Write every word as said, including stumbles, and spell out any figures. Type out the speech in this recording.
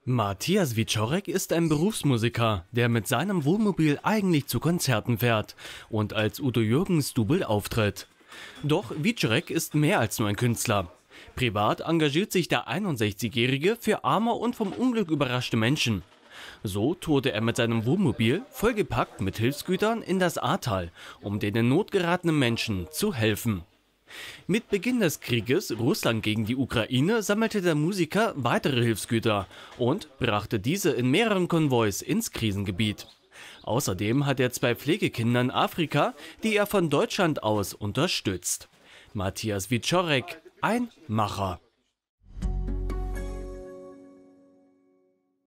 Matthias Wieczorek ist ein Berufsmusiker, der mit seinem Wohnmobil eigentlich zu Konzerten fährt und als Udo Jürgens Double auftritt. Doch Wieczorek ist mehr als nur ein Künstler. Privat engagiert sich der einundsechzigjährige für arme und vom Unglück überraschte Menschen. So tourte er mit seinem Wohnmobil, vollgepackt mit Hilfsgütern, in das Ahrtal, um den in Not geratenen Menschen zu helfen. Mit Beginn des Krieges Russland gegen die Ukraine sammelte der Musiker weitere Hilfsgüter und brachte diese in mehreren Konvois ins Krisengebiet. Außerdem hat er zwei Pflegekinder in Afrika, die er von Deutschland aus unterstützt. Matthias Wieczorek, ein Macher.